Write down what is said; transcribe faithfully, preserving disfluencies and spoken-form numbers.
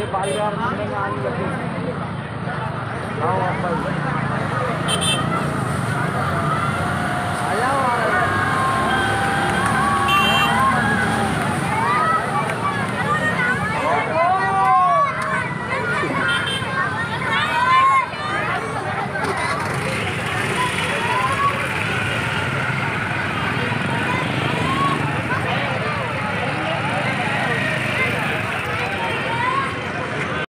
ये बाल यार आने लगे। आओ आप भाई।